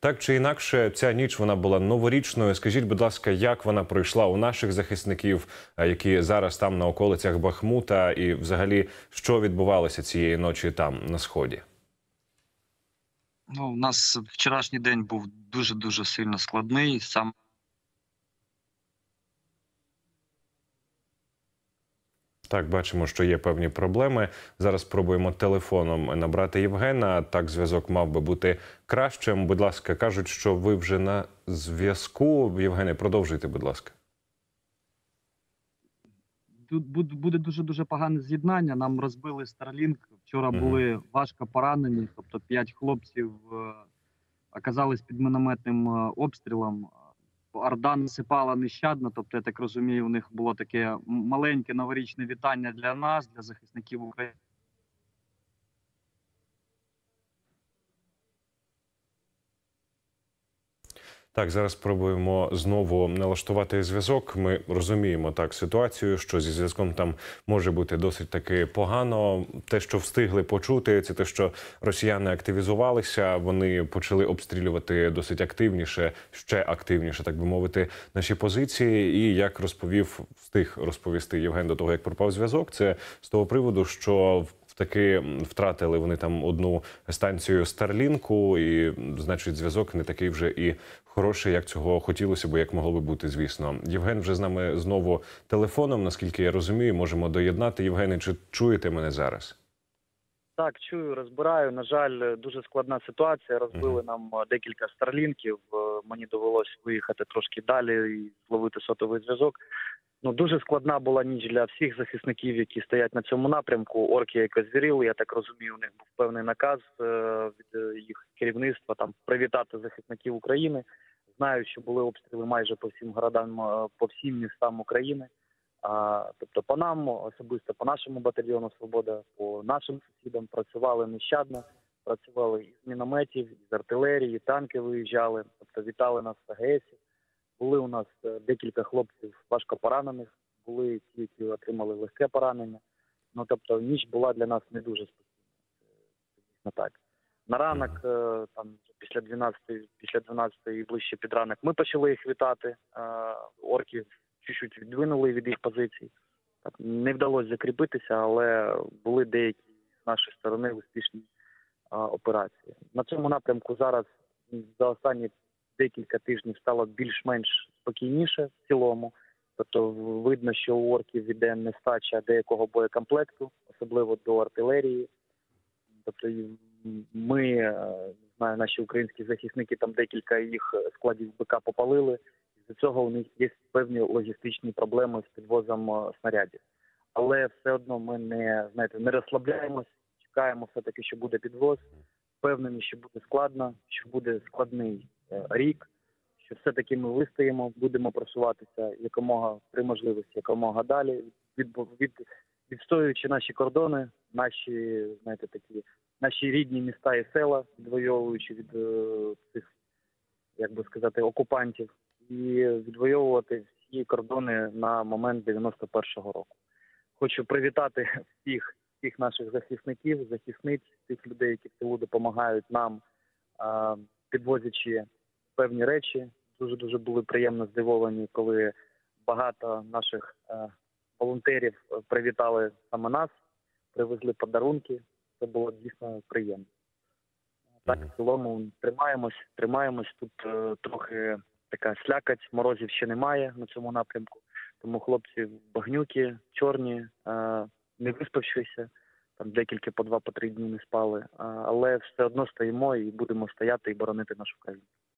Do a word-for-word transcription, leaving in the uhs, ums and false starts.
Так чи інакше, ця ніч вона була новорічною. Скажіть, будь ласка, як вона пройшла у наших захисників, е, які зараз там на околицях Бахмута, і взагалі, що відбувалося цієї ночі там, на Сході? Ну, у нас вчорашній день був дуже-дуже сильно складний. Сам Так, бачимо, що є певні проблеми. Зараз спробуємо телефоном набрати Євгена. Так, зв'язок мав би бути кращим. Будь ласка, кажуть, що ви вже на зв'язку. Євгене, продовжуйте, будь ласка. Тут буд- буде дуже-дуже погане з'єднання. Нам розбили Starlink. Вчора Мгм. були важко поранені, тобто п'ять хлопців е, оказались під мінометним е, обстрілом. Орда насипала нещадно, тобто, я так розумію, у них було таке м- маленьке новорічне вітання для нас, для захисників України. Так, зараз спробуємо знову налаштувати зв'язок. Ми розуміємо так ситуацію, що зі зв'язком там може бути досить таки погано. Те, що встигли почути, це те, що росіяни активізувалися, вони почали обстрілювати досить активніше, ще активніше, так би мовити, наші позиції. І як розповів, встиг розповісти Євген до того, як пропав зв'язок, це з того приводу, що таки втратили вони там одну станцію Старлінку, і, значить, зв'язок не такий вже і хороший, як цього хотілося б, як могло би бути, звісно. Євген вже з нами знову телефоном, наскільки я розумію, можемо доєднати. Євгене, чи чуєте мене зараз? Так, чую, розбираю. На жаль, дуже складна ситуація. Розбили Мгм. нам е, декілька старлінків. Е, Мені довелось виїхати трошки далі і зловити сотовий зв'язок. Ну, дуже складна була ніч для всіх захисників, які стоять на цьому напрямку. Орки якось звіріли, я так розумію, у них був певний наказ е, від е, їх керівництва там привітати захисників України. Знаю, що були обстріли майже по всім городам, е, по всім містам України. А, тобто по нам, особисто по нашому батальйону «Свобода», по нашим сусідам працювали нещадно, працювали із мінометів, із артилерії, танки виїжджали, тобто вітали нас з АГСів. Були у нас е, декілька хлопців важко поранених, були ті, які отримали легке поранення. Ну, тобто ніч була для нас не дуже спокійна, це дійсно так. На ранок, е, там, після дванадцятої, після дванадцятої і ближче під ранок, ми почали їх вітати. Е, Орки чуть-чуть віддвинули від їх позицій. Так, не вдалося закріпитися, але були деякі з нашої сторони успішні а, операції. На цьому напрямку зараз за останні декілька тижнів стало більш-менш спокійніше в цілому. Тобто видно, що у орків іде нестача деякого боєкомплекту, особливо до артилерії. Тобто і ми, е, не знаю, наші українські захисники, там декілька їх складів БК попалили. З цього у них є певні логістичні проблеми з підвозом е, снарядів. Але все одно ми не, знаєте, не розслабляємось, чекаємо все-таки, що буде підвоз. Впевнені, що буде складно, що буде складний е, рік, що все-таки ми вистоїмо, будемо просуватися якомога при можливості, якомога далі, від, від, відстоюючи наші кордони, наші, знаєте, такі, наші рідні міста і села, відвоюючи від е, цих, як би сказати, окупантів, і відвоювати всі кордони на момент дев'яносто першого року. Хочу привітати всіх, всіх наших захисників, захисниць, тих людей, які в тилу допомагають нам, а, підвозячи певні речі. Дуже-дуже були приємно здивовані, коли багато наших а, волонтерів привітали саме нас, привезли подарунки. Це було дійсно приємно. Так, в цілому тримаємось, тримаємось. Тут е, трохи така слякоть, морозів ще немає на цьому напрямку. Тому хлопці багнюки, чорні, е, не виспавшися, там декілька по два, по три дні не спали. А, але все одно стоїмо і будемо стояти і боронити нашу країну.